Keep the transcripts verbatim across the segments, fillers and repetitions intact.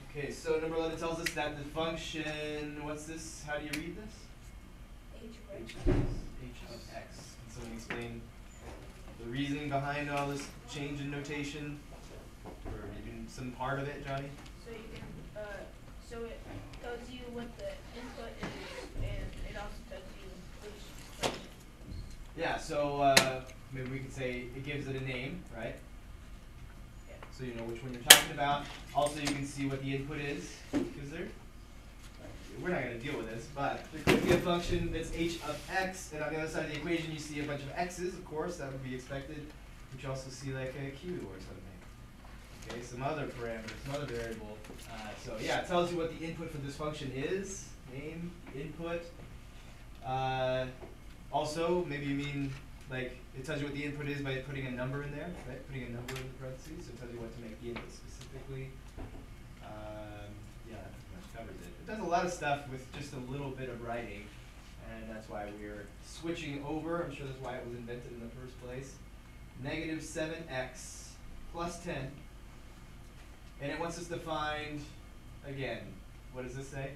Okay, so number eleven tells us that the function, what's this? How do you read this? H, right? H of x. H of x. Can someone explain the reasoning behind all this change in notation? Or even some part of it, Johnny? So you can, uh, so it tells you what the input is, and it also tells you which function. Yeah, so uh, maybe we could say it gives it a name, right? Yeah. So you know which one you're talking about. Also, you can see what the input is, because there, we're not going to deal with this, but there could be a function that's h of x, and on the other side of the equation you see a bunch of x's, of course, that would be expected, but you also see like a q or something. Okay, some other parameter, some other variable. Uh, so yeah, it tells you what the input for this function is, name, input. Uh, also, maybe you mean, like, it tells you what the input is by putting a number in there, right? Putting a number in the parentheses, so it tells you what to make the input specifically. Um, yeah, that pretty much covers it. It does a lot of stuff with just a little bit of writing, and that's why we're switching over. I'm sure that's why it was invented in the first place. Negative seven x plus ten. And it wants us to find, again, what does this say?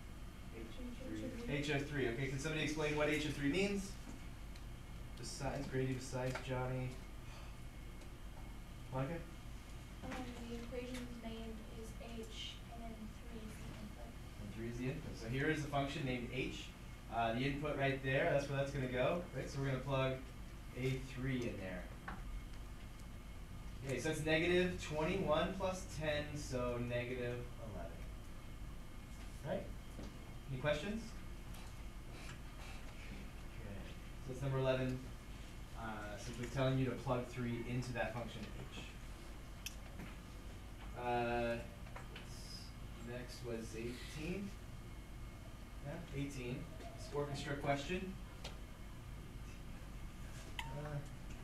H of three. Okay, can somebody explain what H of three means? Besides Grady, besides Johnny. Monica? Um, the equation's name is h, and three is the input. And three is the input. So here is a function named h. Uh, the input right there, that's where that's going to go. Right? So we're going to plug a three in there. Okay, so that's negative twenty-one plus ten, so negative eleven. Right? Any questions? Okay, so that's number eleven. Uh, simply telling you to plug three into that function h. Uh, next was eighteen. Yeah, eighteen. It's an orchestra question. Uh,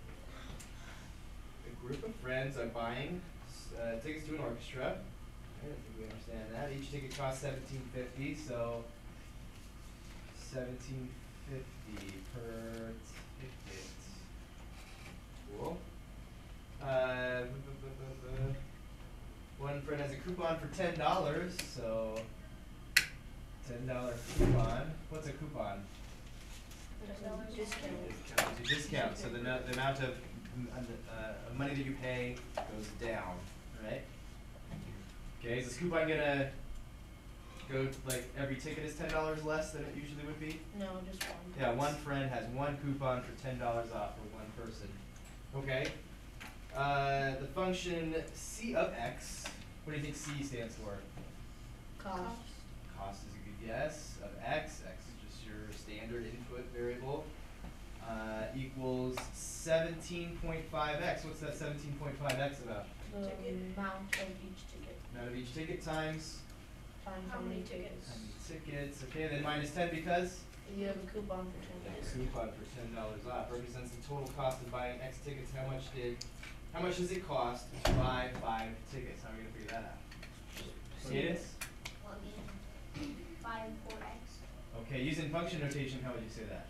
a group of friends are buying uh, tickets to an orchestra. I don't think we understand that. Each ticket costs seventeen fifty, so seventeen fifty per ticket. Cool. Uh, bu- bu- bu- bu- bu- one friend has a coupon for ten dollars, so ten dollar coupon. What's a coupon? Discount. Discount. It's a discount. So the, no, the amount of uh, money that you pay goes down, right? Okay, is this coupon gonna go like every ticket is ten dollars less than it usually would be? No, just one. Yeah, one friend has one coupon for ten dollars off for one person. Okay. Uh, the function c of x. What do you think c stands for? Cost. Cost is a good guess. Of x. X is just your standard input variable. Uh, equals seventeen point five x. What's that seventeen point five x about? The Ticket. amount of each ticket. Amount of each ticket times Times How many tickets? how many tickets. Okay, then minus ten because You have a coupon for ten the dollars. coupon for ten dollars off represents the total cost of buying X tickets. How much did? How much does it cost to buy five tickets? How are we gonna figure that out? Cadence? Plug in five for x. Okay, using function notation, how would you say that?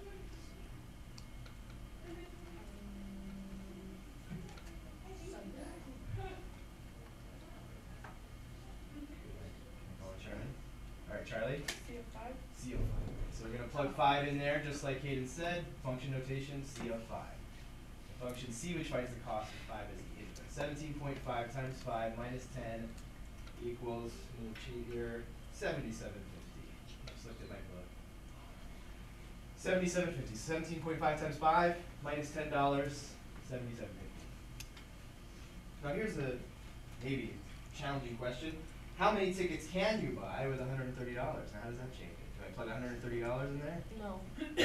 Call it Charlie. All right, Charlie. C of five. C of five. So we're gonna plug five in there, just like Hayden said. Function notation C of five. Function C, which finds the cost of five as the input. Seventeen point five times five minus ten equals, we'll cheat here, seventy-seven fifty. Just looked at my book. Seventy-seven fifty. Seventeen point five times five minus ten dollars. Seventy-seven fifty. Now here's a maybe challenging question. How many tickets can you buy with one hundred and thirty dollars? Now how does that change it? Do I plug one hundred and thirty dollars in there? No.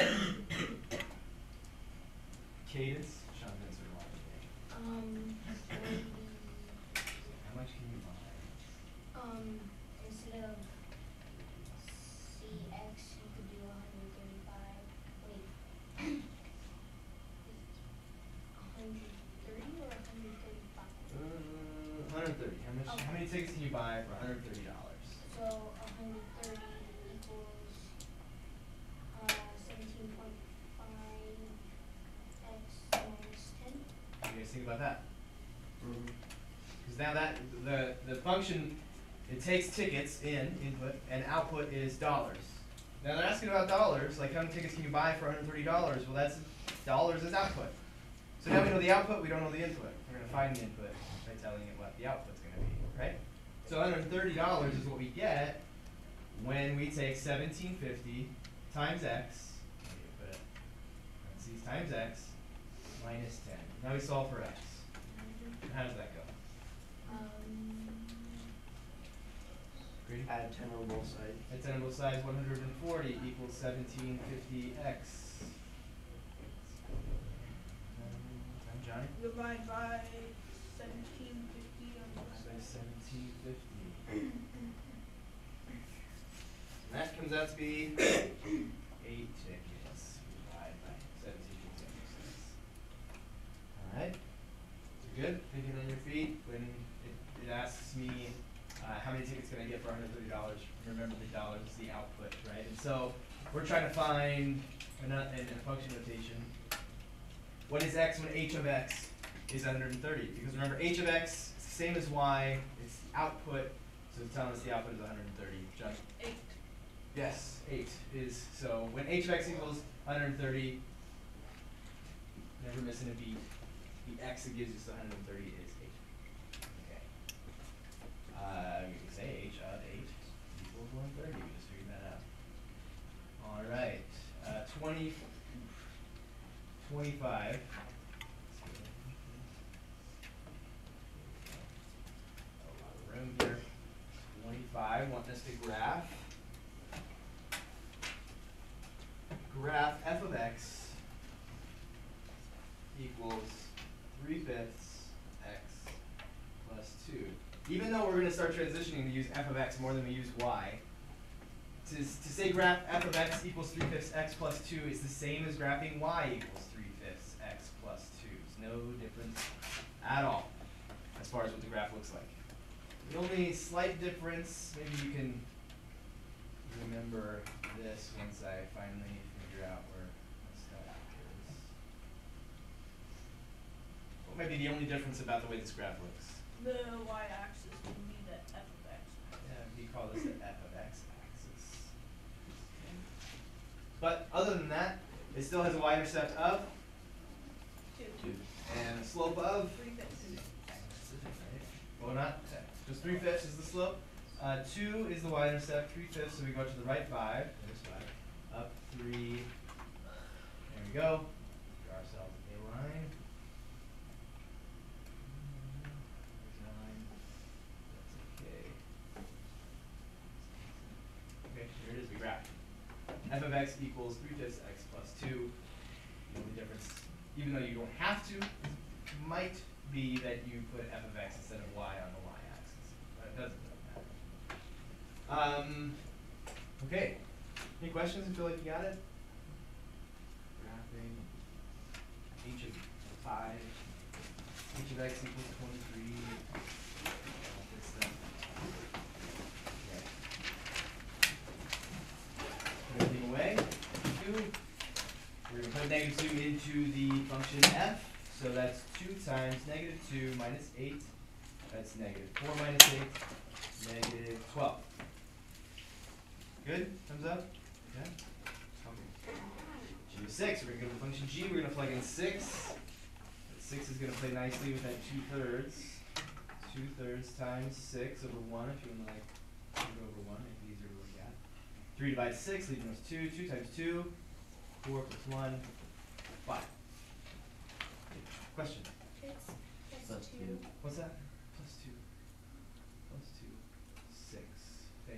Cadence. Sean Vince or what? Um, maybe, How much can you buy? um, instead of cx, you could do one hundred thirty-five, wait. one hundred thirty or one hundred thirty-five? Uh, one hundred thirty. How much? How many tickets can you buy for one hundred thirty dollars? So one hundred thirty equals, uh, seventeen point five x minus ten. What do you guys think about that? Because now that the the function it takes tickets in, input, and output is dollars. Now they're asking about dollars, like how many tickets can you buy for one hundred thirty dollars? Well, that's dollars as output. So now we know the output, we don't know the input. We're going to find the input by telling it what the output's going to be, right? So one hundred thirty dollars is what we get when we take seventeen fifty times x, put it, parentheses, times x, minus ten. Now we solve for x. How does that go? Um, Grady? Add ten on both sides. At ten on both sides, one hundred forty equals seventeen fifty x. I'm Johnny. Divide by seventeen fifty on the Say side. seventeen fifty. And that comes out to be eight tickets. Divide by seventeen fifty. Alright. So good? Thinking on your feet when it, it asks me uh, how many tickets can I get for one hundred thirty dollars. Remember the dollars is the output, right? And so we're trying to find in a, in a function notation what is x when h of x is one hundred thirty? Because remember, h of x is the same as y, it's the output, so it's telling us the output is one hundred thirty. John? Eight. Yes, eight is, so when h of x equals one hundred thirty, never missing a beat, the x that gives us one hundred thirty is eight. Okay. Uh, we can say h of eight equals one hundred thirty, we just figured that out. Alright, uh, twenty, twenty-five. A lot of room here. twenty-five, want us to graph. Graph f of x equals three fifths x plus two. Even though we're going to start transitioning to use f of x more than we use y, to, to say graph f of x equals three fifths x plus two is the same as graphing y equals three fifths x plus two. There's no difference at all as far as what the graph looks like. The only slight difference, maybe you can remember this once I finally figure out where my stuff is. What might be the only difference about the way this graph looks? The y-axis would be the f of x. Yeah, we call this the f of x axis. But other than that, it still has a y-intercept of Two. two and a slope of Three fifths. well, not just three fifths is the slope. Uh, two is the y-intercept, three fifths, so we go to the right five. There's five. Up three. There we go. Draw ourselves a line. There's nine. That's okay. Okay, here it is. We graph. F of x equals three fifths x plus two. The only difference, even though you don't have to, might be that you put f of x instead of y on the y-axis. But it doesn't matter. Um, okay. Any questions? You feel like you got it? Graphing. H of five. H of x equals twenty-three. All this stuff. Okay. Put everything away. Two. We're going to put negative two into the function f. So that's two times negative two minus eight. That's negative four minus eight. Negative twelve. Good? Thumbs up? Okay. G of six. We're going to go to the function g. We're going to plug in six. That six is going to play nicely with that two thirds. two thirds times six over one, if you want to like put it over one, make it easier to look at. three divided six, leaving us two. two times two. four plus one. five. Question? it's plus Plus two. two. What's that? Plus two. Plus two. Six. Thank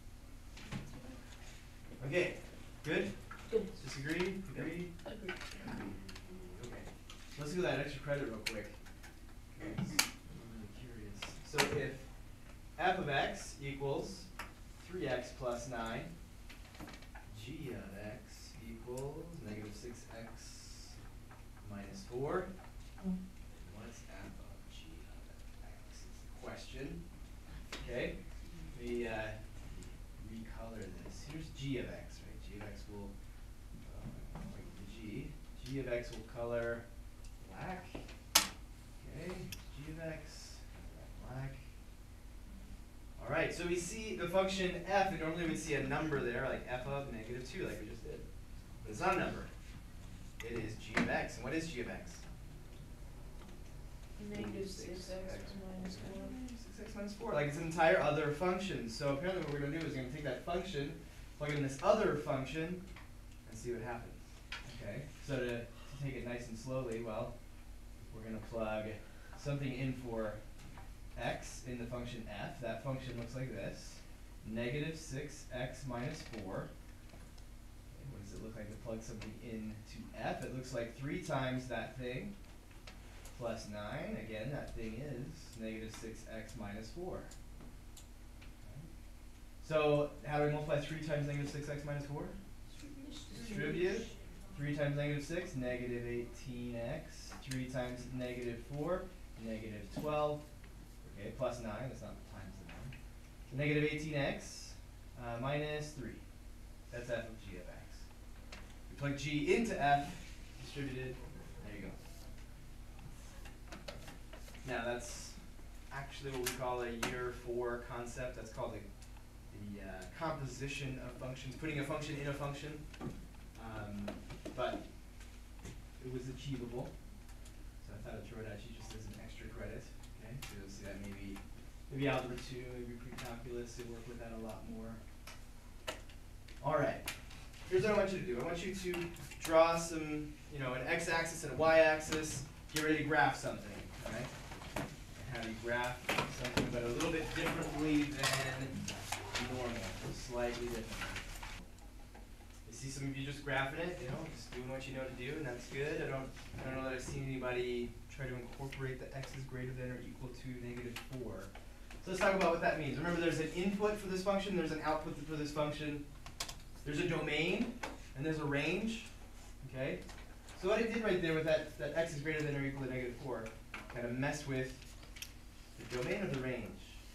you. Okay. Good? Good. Disagree? Agree? Agreed. Okay. Let's do that extra credit real quick. I'm really curious. So if f of x equals three x plus nine, g of x equals negative six x minus four. What's f of g of x is the question. Okay, let me uh, recolor this. Here's g of x, right? G of x will, uh, like the g. G of x will color black. Okay, g of x, black. All Alright, so we see the function f, and normally we'd see a number there, like f of negative two, like we just did. But it's not a number. It is g of x. And what is g of x? Negative six x minus four. six x minus four, like it's an entire other function. So apparently what we're going to do is we're going to take that function, plug it in this other function, and see what happens. Okay, so to, to take it nice and slowly, well, we're going to plug something in for x in the function f. That function looks like this. Negative six x minus four. Okay, what does it look like to plug something into f? It looks like three times that thing plus nine. Again, that thing is negative six x minus four. Okay. So how do we multiply three times negative six x minus four? Distribute. three times negative six, negative eighteen x. three times negative four, negative twelve. Okay, plus nine, that's not times the nine. So negative eighteen x uh, minus three. That's f of g of x. We plug g into f, distributed, there you go. Now that's actually what we call a year four concept. That's called the, the uh, composition of functions, putting a function in a function. Um, but it was achievable, so I thought I'd throw it at you just as an extra credit. Okay, so you'll see that maybe maybe algebra two, maybe pre-calculus, you'll work with that a lot more. All right, here's what I want you to do. I want you to draw some, you know, an x-axis and a y-axis. Get ready to graph something. All right, and how do you graph something, but a little bit differently than normal, slightly different. See some of you just graphing it, you know, just doing what you know to do, and that's good. I don't, I don't know that I've seen anybody try to incorporate the x is greater than or equal to negative four. So let's talk about what that means. Remember, there's an input for this function, there's an output for this function. There's a domain, and there's a range. Okay. So what I did right there with that, that x is greater than or equal to negative four, kind of mess with the domain or the range.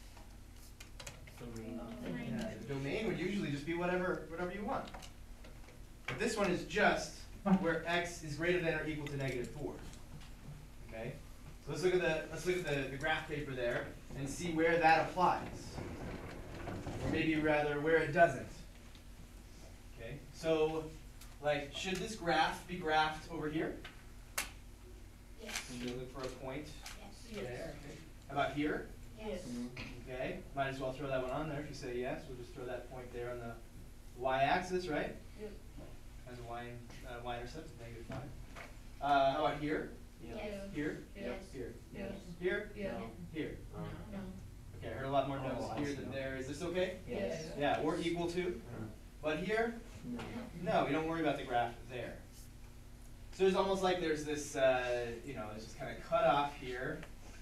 Yeah, the domain would usually just be whatever, whatever you want. But this one is just where x is greater than or equal to negative four. Okay? So let's look at the let's look at the, the graph paper there and see where that applies. Or maybe rather where it doesn't. Okay? So like should this graph be graphed over here? Yes. Should we look for a point Yes. there? Okay. How about here? Yes. Okay. Might as well throw that one on there if you say yes. We'll just throw that point there on the y-axis, right? Yep. Has a y, uh, y-intercept of negative five. Uh, how about here? Yes. Here? Yes. Here? Yes. Here? Yeah. Here? No. Okay, I heard a lot more no's Oh, I here see. than there. Is this okay? Yes. Yeah, or equal to? But here? No, we don't worry about the graph there. So there's almost like there's this, uh, you know, it's just kind of cut off here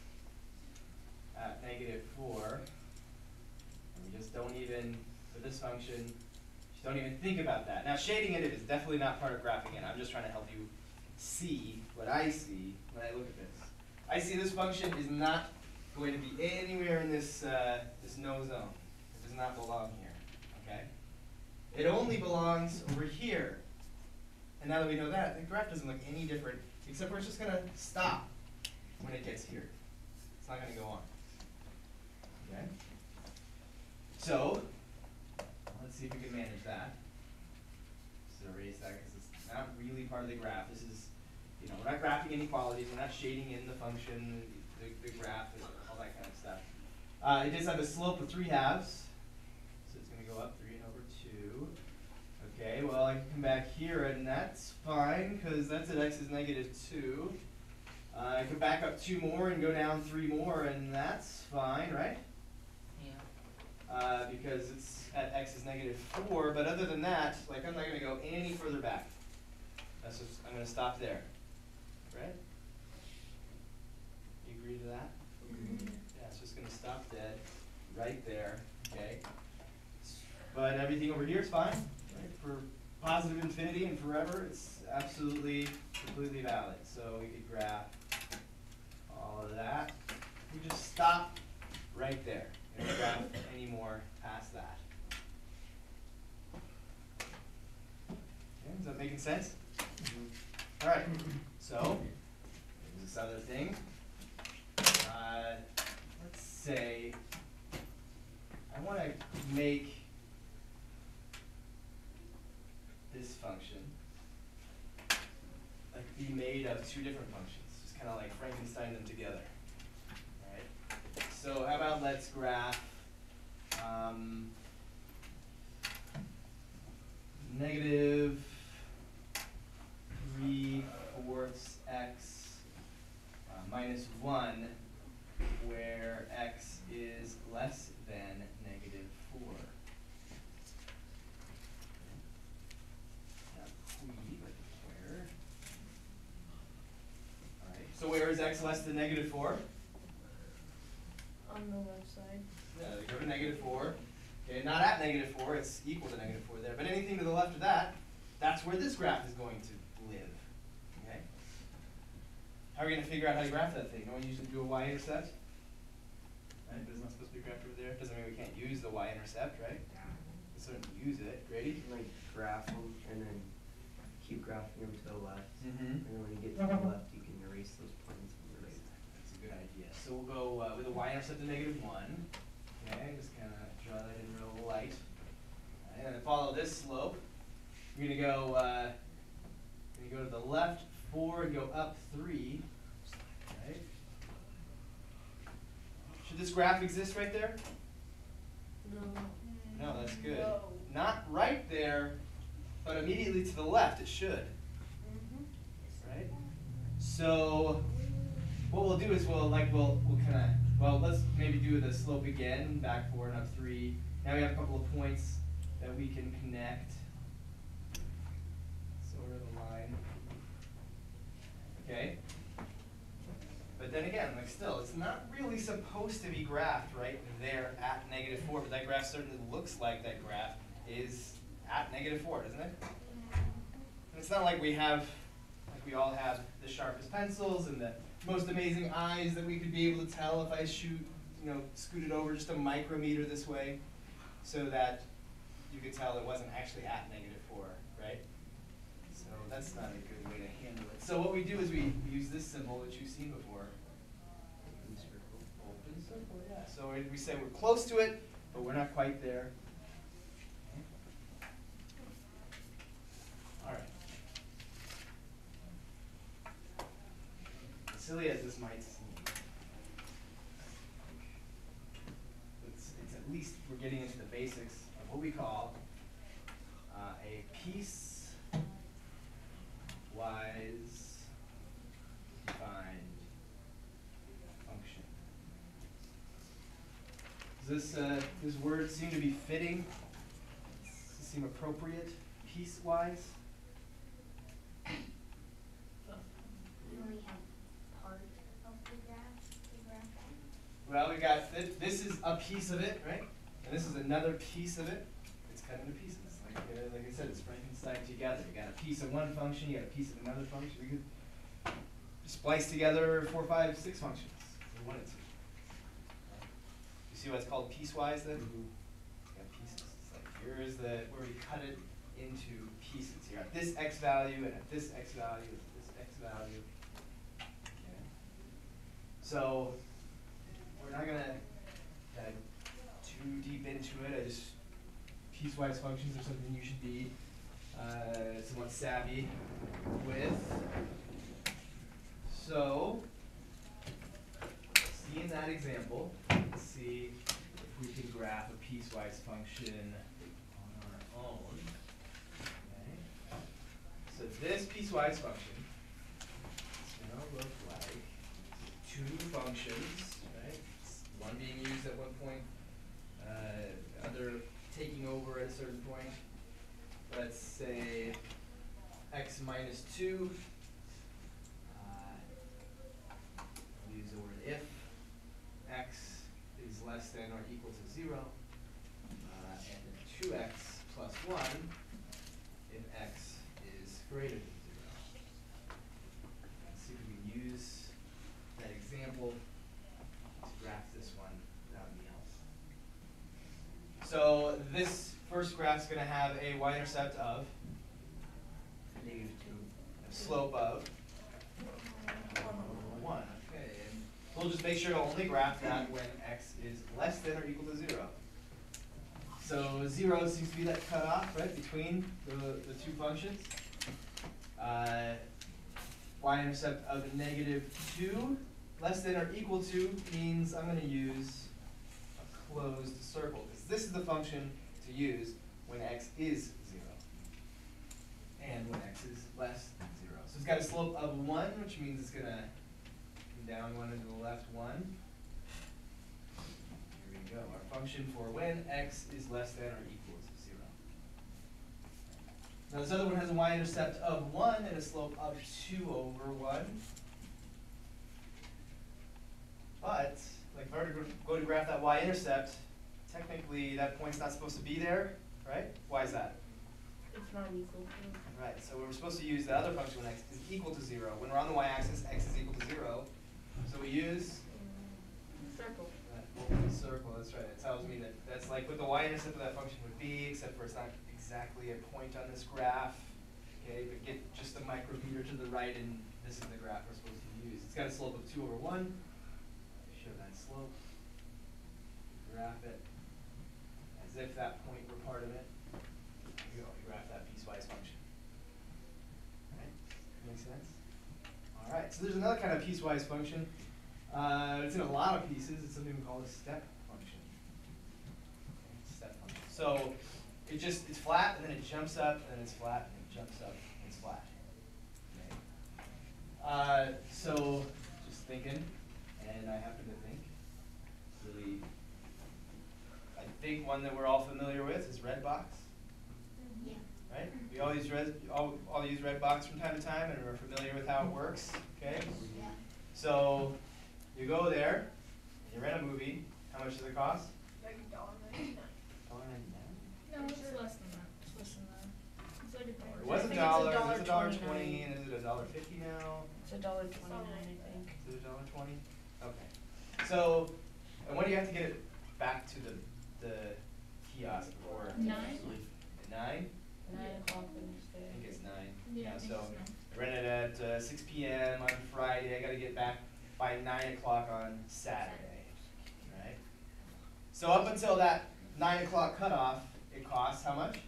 at negative four. And we just don't even, for this function, just don't even think about that. Now shading in it is definitely not part of graphing it. I'm just trying to help you see what I see when I look at this. I see this function is not going to be anywhere in this, uh, this no zone. It does not belong here, okay? It only belongs over here. And now that we know that, the graph doesn't look any different, except for it's just going to stop when it gets here. It's not going to go on. Okay? So, let's see if we can manage that. So erase that because it's not really part of the graph. This is, you know, we're not graphing inequalities. We're not shading in the function, the, the graph, and all that kind of stuff. Uh, it does have a slope of three halves. So it's going to go up three and over two. Okay, well, I can come back here, and that's fine, because that's at x is negative two. Uh, I can back up two more and go down three more, and that's fine, right? Yeah. Uh, because it's at x is negative four, but other than that, like, I'm not going to go any further back. That's just, I'm going to stop there, right? You agree to that? Mm-hmm. Yeah, it's just going to stop dead right there, okay? But everything over here is fine, right? For positive infinity and forever, it's absolutely, completely valid. So we could graph all of that. We just stop right there. And graph any more past that. Okay, is that making sense? All right. So there's this other thing. Uh, let's say want to make this function like be made of two different functions, just kind of like Frankenstein them together. All right. So how about let's graph um, negative three fourths x uh, minus one, where x is less than negative four. Not qui, but where. All right. So where is x less than negative four? On the left side. Yeah, they go to negative four. Okay, not at negative four, it's equal to negative four there. But anything to the left of that, that's where this graph is going to live. Okay? How are we going to figure out how to graph that thing? No one usually do a y-intercept? Right? But it's not supposed to be graphed over there. Doesn't mean we can't use the y-intercept, right? We certainly use it. Grady? Like graph them and then keep graphing them to the left. Mm-hmm. And then when you get to the left, you can erase those points from the right. That's a good idea. So we'll go uh, with a y-intercept of negative one. Okay, just kind of draw that in real light. And then follow this slope. You're going to go uh, you're gonna go to the left four and go up three. Right? Should this graph exist right there? No. No, that's good. No. Not right there, but immediately to the left it should. Mm-hmm. Right? So what we'll do is we'll like we'll we'll kind of well let's maybe do the slope again, back four and up three. Now we have a couple of points that we can connect. Sort of a line. Okay. But then again, like still, it's not really supposed to be graphed right there at negative four, but that graph certainly looks like that graph is at negative four, doesn't it? And it's not like we have, like we all have the sharpest pencils and the most amazing eyes that we could be able to tell if I shoot, you know, scoot it over just a micrometer this way, so that you could tell it wasn't actually at negative four, right? So that's not a good way to handle it. So what we do is we use this symbol that you've seen before. Open circle. Open circle, yeah. So we- we say we're close to it, but we're not quite there. All right. As silly as this might seem, it's, it's at least we're getting into the basics of what we call uh, a piecewise defined function. Does this uh, this word seem to be fitting? Does it seem appropriate? Piecewise? We only have part of the graph, the graph on. Well, we got th this is a piece of it, right? And this is another piece of it. It's cut into pieces. Like, uh, like I said, it's Frankenstein together. You got a piece of one function, you got a piece of another function. We could splice together four, five, six functions if we wanted to. You see why it's called piecewise then? Mhm. Got pieces. It's like here's the where we cut it into pieces. Here at this x value and at this x value and at this x value. Okay. So we're not gonna dive too deep into it. I just piecewise functions are something you should be uh, somewhat savvy with. So see in that example, let's see if we can graph a piecewise function on our own. Okay. So this piecewise function is going to look like two functions, right? One being used at one point, uh, other taking over at a certain point. Let's say x minus two. Uh, I'll use the word if x is less than or equal to zero, uh, and then two x plus one if x is greater than zero. Let's see if we can use that example to graph this one without any help. So this first graph is going to have a y-intercept of Negative two. a slope of one. Okay, and we'll just make sure to only graph that when x is less than or equal to zero. So zero seems to be that cutoff, right, between the, the two functions. Uh, y-intercept of negative two less than or equal to means I'm going to use a closed circle, because this is the function to use when x is zero and when x is less than zero. So it's got a slope of one, which means it's going to come down one and to the left one. Here we go, our function for when x is less than or equal to zero. Now this other one has a y-intercept of one and a slope of two over one. But, like if I were to go- go to graph that y-intercept, technically that point's not supposed to be there, right? Why is that? It's not equal to. Right, so we're supposed to use the other function when x is equal to zero. When we're on the y-axis, x is equal to zero. So we use Circle. that open circle, that's right. It tells me that that's like what the y-intercept of that function would be, except for it's not exactly a point on this graph. Okay, but get just a micrometer to the right and this is the graph we're supposed to use. It's got a slope of two over one. Show that slope. Graph it as if that point were part of it. There you go, you graph that piecewise function. Right? Make sense? All right, so there's another kind of piecewise function. Uh, it's in a lot of pieces. It's something we call a step function. Okay, step function. So it just it's flat and then it jumps up and then it's flat and it jumps up and it's flat. Okay. Uh, so just thinking, and I happen to think, really, I think one that we're all familiar with is Redbox. Yeah. Right? We all use red, all, all use Redbox from time to time, and we're familiar with how it works. Okay. Yeah. So you go there, and you rent a movie. How much does it cost? Like a dollar ninety-nine. one dollar ninety-nine. No, it's less than that. It's less than that. It's like a dollar. It was I a think dollar. It's a It's a dollar twenty-nine. twenty, and is it a dollar fifty now? It's a dollar twenty-nine, I think. Is it a dollar twenty? Okay. So, and when do you have to get it back to the the kiosk for? Nine. At nine? Nine o'clock the next I day. think it's nine. Yeah, I think so it's nine. I rent it at uh, six p m on Friday. I got to get back by nine o'clock on Saturday. Right? So up until that nine o'clock cutoff, it costs how much?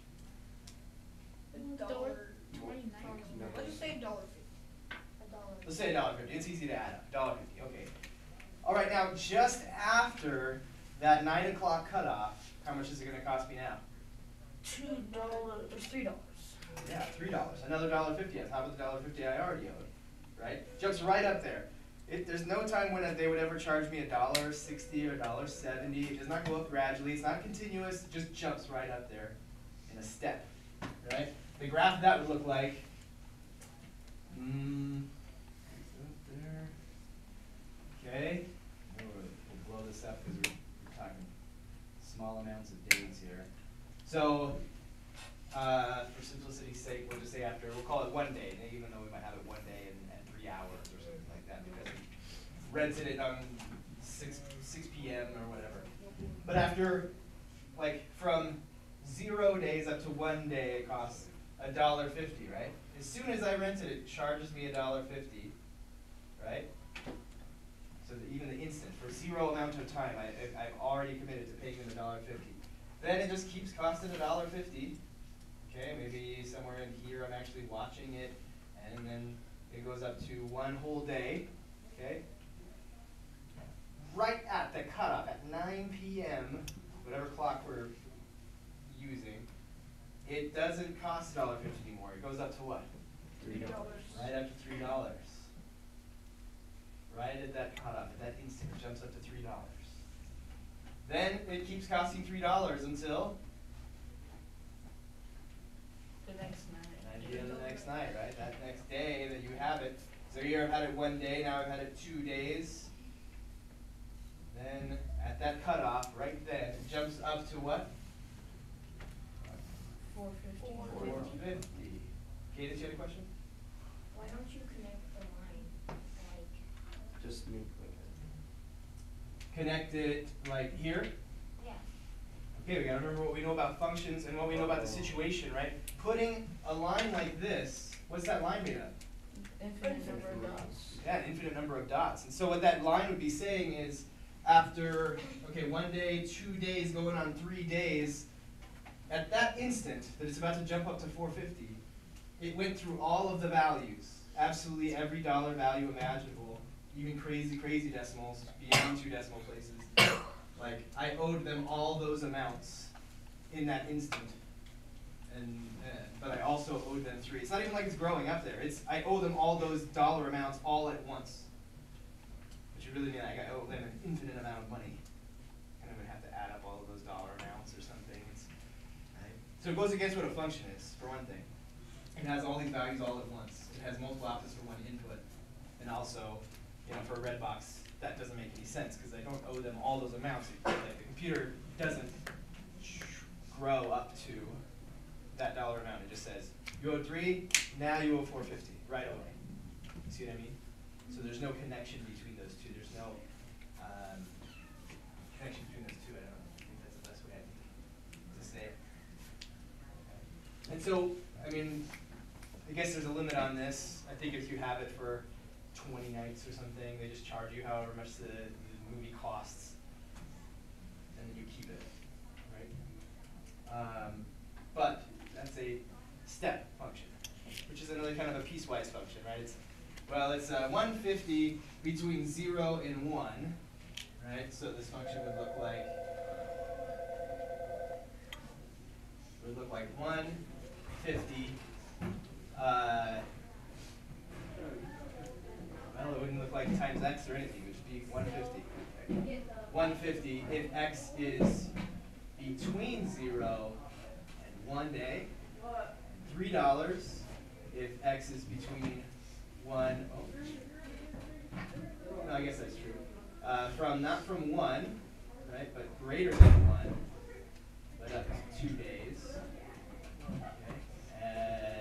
A dollar twenty-nine. No. Let's just say a dollar fifty. A dollar. Let's say a dollar fifty. It's easy to add up. Dollar fifty. Okay. All right. Now, just after that nine o'clock cutoff, how much is it going to cost me now? Two dollars, or three dollars. Yeah, three dollars. Another dollar fifty on top of the dollar fifty I already owed. Right? Jumps right up there. It, there's no time when they would ever charge me a dollar sixty or a dollar seventy. It does not go up gradually. It's not continuous. It just jumps right up there in a step. Right? The graph of that would look like. Mm, is that there? Okay. We'll, we'll blow this up because we're, we're talking small amounts of days here. So, uh, for simplicity's sake, we'll just say after, we'll call it one day, even though we might have it one day and, and three hours or something like that, because we rented it on six, six p m or whatever. But after, like, from zero days up to one day, it costs a dollar fifty, right? As soon as I rent it, it charges me a dollar fifty, right? So that even the instant, for zero amount of time, I, I, I've already committed to paying them a dollar fifty. Then it just keeps costing a dollar fifty. Okay, maybe somewhere in here I'm actually watching it, and then it goes up to one whole day. Okay. Right at the cutoff at nine p m, whatever clock we're using, it doesn't cost a dollar fifty anymore. It goes up to what? Three dollars. Right up to three dollars. Right at that cutoff, at that instant, it jumps up to three dollars. Then it keeps costing three dollars until The next night. at the end of the next night, right? That next day that you have it. So here I've had it one day, now I've had it two days. Then at that cutoff, right then, it jumps up to what? Four fifty. Four fifty. Kate, did you have a question? Why don't you connect the line, like, Just make like Connect it like here. yeah, Okay, we gotta remember what we know about functions and what we know about the situation, right? Putting a line like this, what's that line made of? Infinite number of dots. Yeah, an infinite number of dots. And so what that line would be saying is, after, okay, one day, two days, going on three days, at that instant that it's about to jump up to four fifty, it went through all of the values, absolutely every dollar value imaginable, even crazy, crazy decimals beyond two decimal places. Like, I owed them all those amounts in that instant, and uh, but I also owed them three. It's not even like it's growing up there. It's I owe them all those dollar amounts all at once, which would really mean like I owe them an infinite amount of money, and I would have to add up all of those dollar amounts or something. It's, right? So it goes against what a function is, for one thing. It has all these values all at once. It has multiple options for one input, and also, you know, for a red box, that doesn't make any sense because I don't owe them all those amounts. Like the computer doesn't grow up to that dollar amount. It just says you owe three, now you owe four fifty right away. You see what I mean? So there's no connection between those two. There's no um, connection between those two. I don't know. I think that's the best way I think to say it. And so, I mean, I guess there's a limit on this. I think if you have it for twenty nights or something, they just charge you however much the, the movie costs, and then you keep it, right? Um, but that's a step function, which is another kind of a piecewise function, right? It's, well, it's uh, one hundred fifty between zero and one, right? So this function would look like would look like one hundred fifty. Uh, well, it wouldn't look like times x or anything. It would just be one hundred fifty. Okay. one hundred fifty if x is between zero and one day. Three dollars if x is between one. Oh, no, I guess that's true. Uh, from not from one, right, but greater than one, but up to two days. Okay.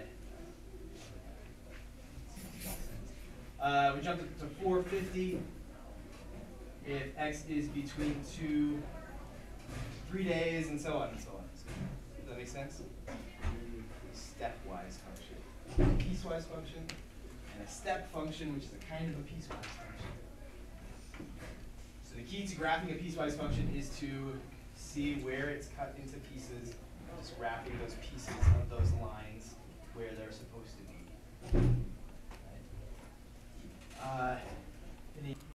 Uh, uh, we jumped up to four fifty if x is between two, three days, and so on and so on. So, does that make sense? Stepwise function, a piecewise function, and a step function, which is a kind of a piecewise function. So the key to graphing a piecewise function is to see where it's cut into pieces, just wrapping those pieces of those lines where they're supposed to be. Right? Uh,